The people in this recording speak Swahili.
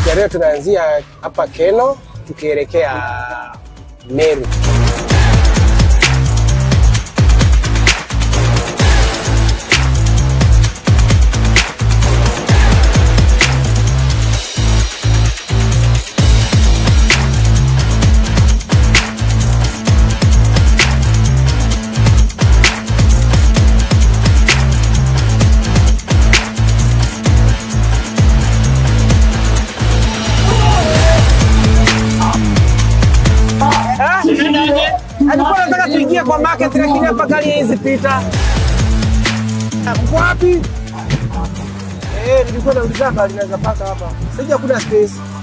Ya leo tunaanzia hapa Keno tukielekea Meru. Alikuwa anataka tuingie kwa market lakini hapa gari hizi pita. Wapi? Nilikuwa nauliza hapa linaweza paka hapa. Sija kuna space.